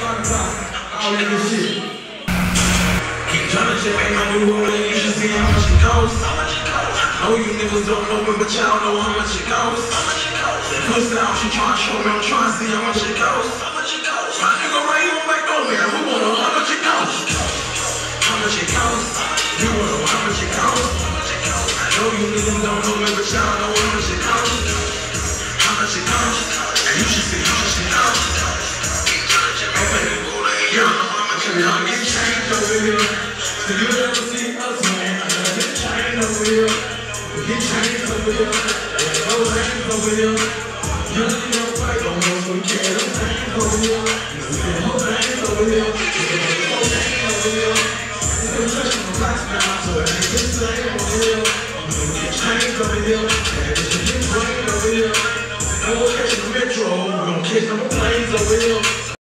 all that good shit. Keep trying to check, ain't no new rule, and you should see how much it costs. I know you niggas don't know me, but y'all know how much it costs. Puss out, she tryna show me, I'm tryna see how much it costs. My nigga right here back on me, we wanna know how much it costs. How much it costs? You wanna know how much it costs? I know you niggas don't know me, but y'all know how much it costs. How much it costs? And you should see how much it costs. Y'all get changed over here. So you never see us, man. Get changed over here. We get changed over here. There's no things over here. You don't fight no more, so we carry those things over here. There's no things over here. There's no things over here. There's no touching the blocks now, so it ain't this thing over here. We get changed over here. And it's a big brain over here. We're gonna catch the metro. We're gonna catch them planes over here.